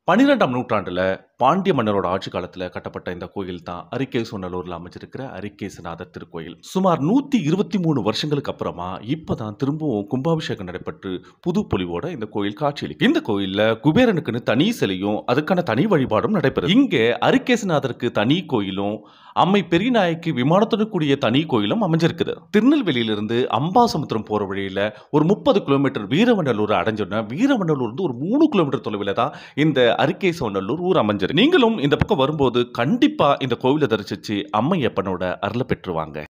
12ஆம் நூற்றாண்டுல பாண்டிய மன்னரோட ஆட்சி காலத்துல கட்டப்பட்ட இந்த கோயில் தான் அரிகேசநல்லூர்ல அமைஞ்சிருக்கிற அரிகேசநாதர் திருக்கோயில். சுமார் 123 வருஷங்களுக்கு அப்புறமா இப்பதான் திரும்பவும் கும்பாபிஷேகம் நடைபெற்று புது பொலிவோட இந்த கோயில் காட்சியளிக்கும். இந்த கோயில்ல குபேரனுக்குன்னு தனி சிலையும் அதுக்கான தனி வழிபாடும் நடைபெறும். இங்க அரிகேசநாதருக்கு தனி கோயிலும் அம்மை பெரியநாயகி விமானத்துடன் கூடிய தனி கோயிலும் அமைஞ்சிருக்குது. திருநெல்வேலியிலிருந்து அம்பாசமுத்திரம் போற வழியில ஒரு 30 கிலோமீட்டர் வீரவநல்லூர் அடைஞ்சோன்னா வீரவநல்லூர் இருந்து ஒரு 3 கிலோமீட்டர் தொலைவில் தான் இந்த அரிகேசநல்லூர் ஊர் அமைஞ்சிருக்கு. நீங்களும் இந்த பக்கம் வரும்போது கண்டிப்பா இந்த கோவிலை தரிசிச்சு அம்மையப்பனோட அருளை பெற்றுவாங்க.